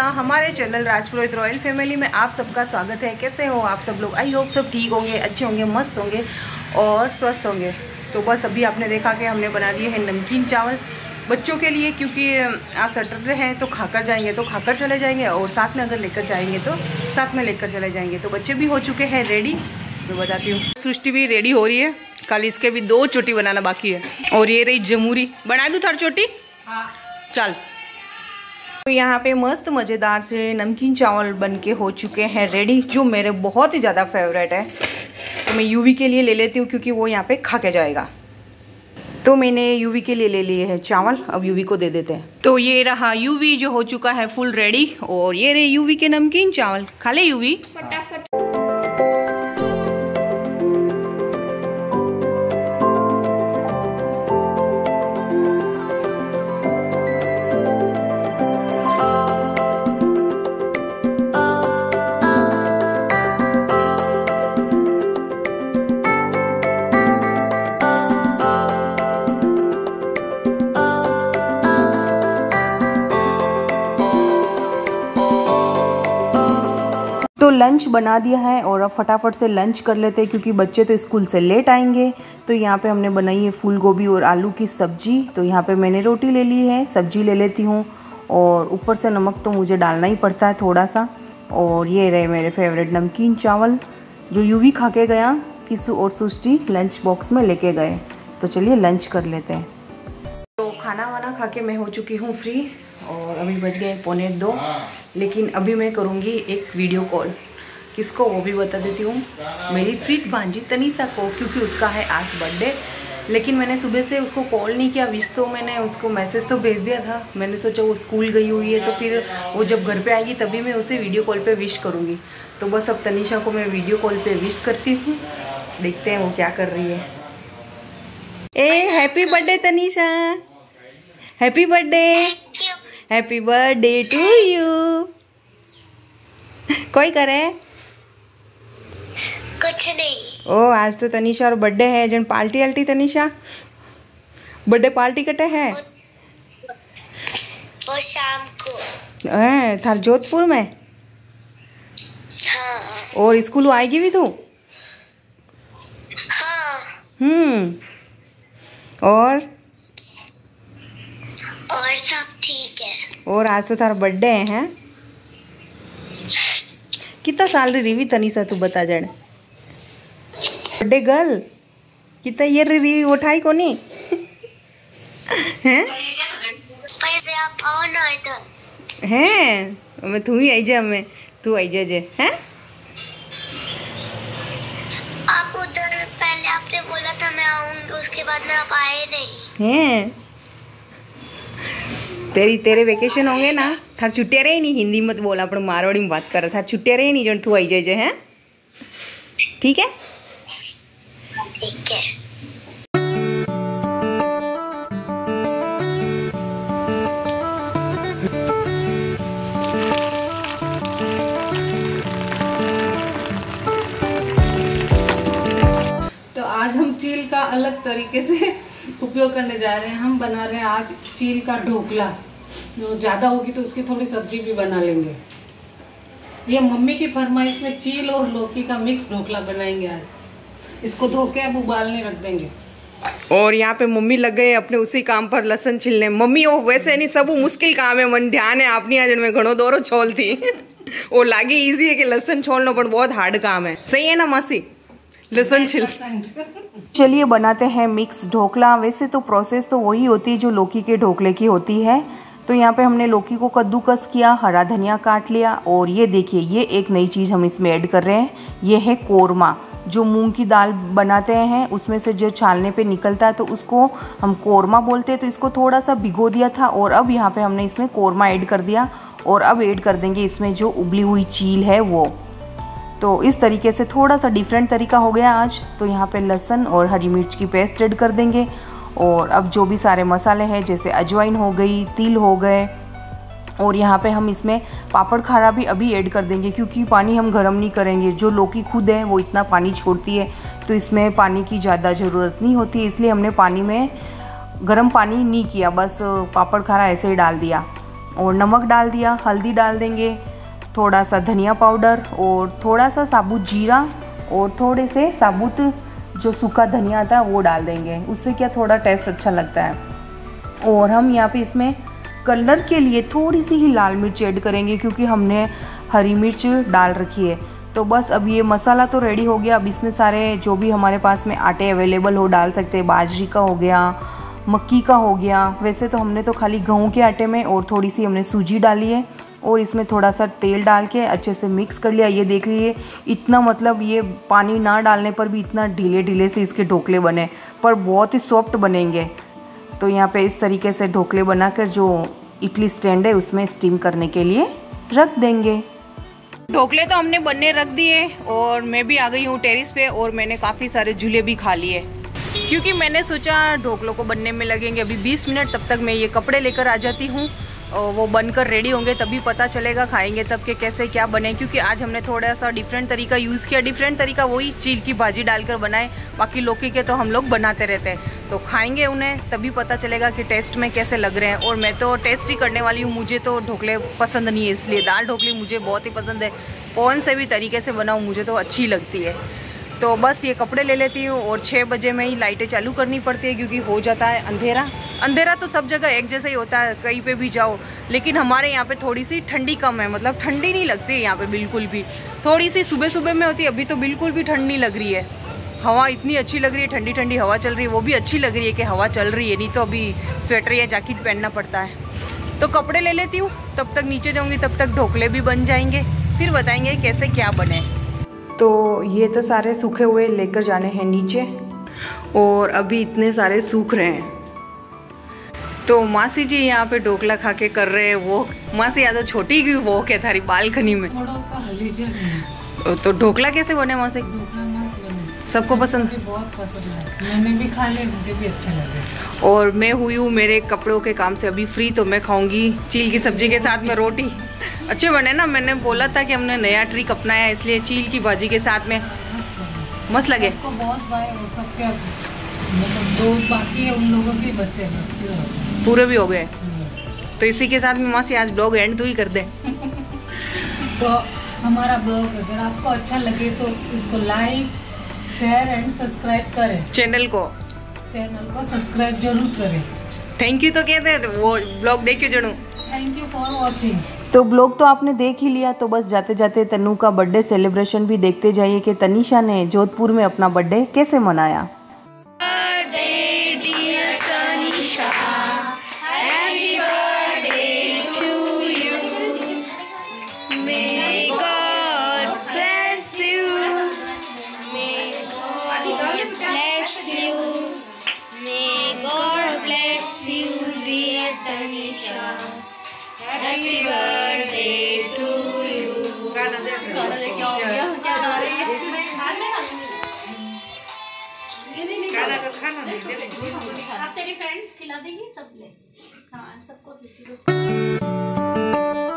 हमारे चैनल राजपुरोहित royal family में आप सबका स्वागत है। कैसे हो आप सब लोग? आई होप सब ठीक होंगे, अच्छे होंगे, मस्त होंगे और स्वस्थ होंगे। तो बस अभी आपने देखा कि हमने बना दिए हैं नमकीन चावल बच्चों के लिए, क्योंकि आज सैटरडे है तो खाकर जाएंगे तो खाकर चले जाएंगे, और साथ में अगर लेकर जाएंगे तो साथ में लेकर चले जाएंगे। तो बच्चे भी हो चुके हैं रेडी, मैं बताती हूँ। सृष्टि भी रेडी हो रही है, कल इसके भी 2 चोटी बनाना बाकी है। और ये रही जमूरी, बना दूँ थर्ड चोटी? हाँ चल। तो यहाँ पे मस्त मज़ेदार से नमकीन चावल बनके हो चुके हैं रेडी, जो मेरे बहुत ही ज़्यादा फेवरेट है। तो मैं यूवी के लिए ले लेती हूँ क्योंकि वो यहाँ पे खा के जाएगा। तो मैंने यूवी के लिए ले लिए हैं चावल, अब यूवी को दे देते हैं। तो ये रहा यूवी जो हो चुका है फुल रेडी, और ये रहे यूवी के नमकीन चावल। खा ले यूवी फटाफट। तो लंच बना दिया है और अब फटाफट से लंच कर लेते हैं क्योंकि बच्चे तो स्कूल से लेट आएंगे। तो यहाँ पे हमने बनाई है फूल गोभी और आलू की सब्जी। तो यहाँ पे मैंने रोटी ले ली है, सब्जी ले लेती हूँ, और ऊपर से नमक तो मुझे डालना ही पड़ता है थोड़ा सा। और ये रहे मेरे फेवरेट नमकीन चावल जो यूवी खा के गया, किसू और सृष्टि लंच बॉक्स में लेके गए। तो चलिए लंच कर लेते हैं। तो खाना वाना खा के मैं हो चुकी हूँ फ्री, और अभी बज गए 1:45, लेकिन अभी मैं करूँगी एक वीडियो कॉल। किसको वो भी बता देती हूँ, मेरी स्वीट भांजी तनीषा को, क्योंकि उसका है आज बर्थडे। लेकिन मैंने सुबह से उसको कॉल नहीं किया, विश तो मैंने उसको मैसेज तो भेज दिया था। मैंने सोचा वो स्कूल गई हुई है तो फिर वो जब घर पे आएगी तभी मैं उसे वीडियो कॉल पे विश करूँगी। तो बस अब तनीषा को मैं वीडियो कॉल पे विश करती हूँ, देखते हैं वो क्या कर रही है। A happy birthday Tanisha, happy birthday, happy birthday to you. कोई करे? कुछ नहीं। ओ आज तो तनीषा और बर्थडे है, जन पार्टी अल्टी तनीषा, बर्थडे पार्टी कटे है वो शाम को है थार जोधपुर में। हाँ। और स्कूल आएगी भी तू? हाँ। और सब ठीक है। और आज तो थारा बर्थडे है। कितना साल रही तनीषा तू बता जाने? बर्थडे गर्ल कितना ये रही उठाई को नहीं हैं? पैसे आप आओ ना इधर। हैं मैं तू ही आई जा, मैं तू आई जा जे हैं। आप उधर पहले आपने बोला था मैं आऊंगी, उसके बाद में आप आए नहीं हैं। तेरे वेकेशन होंगे ना, थार छुट्टिया रही नहीं। हिंदी मत बोला, अपन मारवाड़ी में बात कर रहा था। छुट्टिया रही नहीं जन तू आई जाए हैं, ठीक है? ठीक है। तो आज हम चील का अलग तरीके से उपयोग करने जा रहे हैं। हम बना रहे हैं आज चील का ढोकला। जो ज़्यादा होगी तो उसकी थोड़ी सब्जी भी बना लेंगे। ये मम्मी की फरमाइश में चील और लौकी का मिक्स ढोकला बनाएंगे आज। इसको धो के अब उबालने रख देंगे। और यहाँ पे मम्मी लग गए अपने उसी काम पर, लहसन छिलने। मम्मी ओ वैसे नहीं सब मुश्किल काम है, मन ध्यान है आपनी आज में घणो दौरो छोल थी वो लागे इजी है कि लहसन छोलना, पर बहुत हार्ड काम है। सही है ना मासी? लहसन छिल। चलिए बनाते हैं मिक्स ढोकला। वैसे तो प्रोसेस तो वही होती है जो लौकी के ढोकले की होती है। तो यहाँ पे हमने लौकी को कद्दूकस किया, हरा धनिया काट लिया, और ये देखिए ये एक नई चीज़ हम इसमें ऐड कर रहे हैं। ये है कोरमा, जो मूंग की दाल बनाते हैं उसमें से जो छालने पे निकलता है तो उसको हम कोरमा बोलते हैं। तो इसको थोड़ा सा भिगो दिया था, और अब यहाँ पे हमने इसमें कोरमा ऐड कर दिया, और अब ऐड कर देंगे इसमें जो उबली हुई चील है वो। तो इस तरीके से थोड़ा सा डिफरेंट तरीका हो गया आज। तो यहाँ पे लहसुन और हरी मिर्च की पेस्ट ऐड कर देंगे, और अब जो भी सारे मसाले हैं जैसे अजवाइन हो गई, तिल हो गए, और यहाँ पे हम इसमें पापड़ खारा भी अभी ऐड कर देंगे क्योंकि पानी हम गर्म नहीं करेंगे। जो लौकी खुद है वो इतना पानी छोड़ती है, तो इसमें पानी की ज़्यादा ज़रूरत नहीं होती, इसलिए हमने पानी में गर्म पानी नहीं किया, बस पापड़ खारा ऐसे ही डाल दिया। और नमक डाल दिया, हल्दी डाल देंगे, थोड़ा सा धनिया पाउडर और थोड़ा सा साबुत जीरा और थोड़े से साबुत जो सूखा धनिया था वो डाल देंगे। उससे क्या थोड़ा टेस्ट अच्छा लगता है। और हम यहाँ पे इसमें कलर के लिए थोड़ी सी ही लाल मिर्च ऐड करेंगे क्योंकि हमने हरी मिर्च डाल रखी है। तो बस अब ये मसाला तो रेडी हो गया। अब इसमें सारे जो भी हमारे पास में आटे अवेलेबल हो डाल सकते हैं। बाजरी का हो गया, मक्की का हो गया। वैसे तो हमने तो खाली गेहूं के आटे में और थोड़ी सी हमने सूजी डाली है और इसमें थोड़ा सा तेल डाल के अच्छे से मिक्स कर लिया। ये देख लीजिए इतना, मतलब ये पानी ना डालने पर भी इतना ढीले ढीले से इसके ढोकले बने, पर बहुत ही सॉफ्ट बनेंगे। तो यहाँ पे इस तरीके से ढोकले बनाकर जो इडली स्टैंड है उसमें स्टीम करने के लिए रख देंगे। ढोकले तो हमने बनने रख दिए और मैं भी आ गई हूँ टेरेस पे और मैंने काफ़ी सारे झूले भी खा लिए क्योंकि मैंने सोचा ढोकलों को बनने में लगेंगे अभी 20 मिनट। तब तक मैं ये कपड़े लेकर आ जाती हूँ और वो बनकर रेडी होंगे, तभी पता चलेगा खाएंगे तब के कैसे क्या बने। क्योंकि आज हमने थोड़ा सा डिफरेंट तरीका यूज़ किया। डिफरेंट तरीका वही चील की भाजी डालकर बनाए, बाकी लौकी के तो हम लोग बनाते रहते हैं। तो खाएंगे उन्हें तभी पता चलेगा कि टेस्ट में कैसे लग रहे हैं। और मैं तो टेस्ट ही करने वाली हूँ, मुझे तो ढोकले पसंद नहीं है, इसलिए दाल ढोकली मुझे बहुत ही पसंद है। कौन से भी तरीके से बनाऊँ मुझे तो अच्छी लगती है। तो बस ये कपड़े ले लेती हूँ और 6 बजे में ही लाइटें चालू करनी पड़ती है क्योंकि हो जाता है अंधेरा। अंधेरा तो सब जगह एक जैसा ही होता है, कहीं पे भी जाओ। लेकिन हमारे यहाँ पे थोड़ी सी ठंडी कम है, मतलब ठंडी नहीं लगती है यहाँ पे बिल्कुल भी। थोड़ी सी सुबह सुबह में होती है, अभी तो बिल्कुल भी ठंड नहीं लग रही है। हवा इतनी अच्छी लग रही है, ठंडी ठंडी हवा चल रही है। वो भी अच्छी लग रही है कि हवा चल रही है, नहीं तो अभी स्वेटर या जैकेट पहनना पड़ता है। तो कपड़े ले लेती हूँ, तब तक नीचे जाऊँगी, तब तक ढोकले भी बन जाएंगे, फिर बताएंगे कैसे क्या बने। तो ये तो सारे सूखे हुए लेकर जाने हैं नीचे और अभी इतने सारे सूख रहे हैं। तो मासी जी यहाँ पे ढोकला खा के कर रहे हैं वो। मासी या तो छोटी की वो क्या थारी बालकनी में तो ढोकला कैसे बने मासी? सबको पसंद, बहुत पसंद है, मैंने भी खा लिया, मुझे भी अच्छा लगा। और मैं हुई हूँ मेरे कपड़ों के काम से अभी फ्री, तो मैं खाऊंगी चील की सब्जी के साथ में रोटी। अच्छे बने ना, मैंने बोला था कि हमने नया ट्रिक अपनाया, इसलिए चील की भाजी के साथ में मस्त लगे। सबको बहुत भाई, सबके मतलब 2 बाकी है, उन लोगों के बच्चे पूरे भी हो गए। तो इसी के साथ में मासी आज ब्लॉग एंड तो ही कर दे। तो हमारा ब्लॉग अगर आपको अच्छा लगे तो इसको लाइक, शेयर एंड सब्सक्राइब करें। चैनल को सब्सक्राइब जरूर करें। थैंक यू तो कहते हैं, वो ब्लॉग देख के जरूर थैंक यू फॉर वॉचिंग। तो ब्लॉग तो आपने देख ही लिया, तो बस जाते जाते तन्नू का बर्थडे सेलिब्रेशन भी देखते जाइए कि तनीषा ने जोधपुर में अपना बर्थडे कैसे मनाया। Happy birthday to you. गाना दे, क्या हो गया? क्या गा रही है? खाना दे। आप तेरी फ्रेंड्स खिला देंगी सब ले। हाँ सबको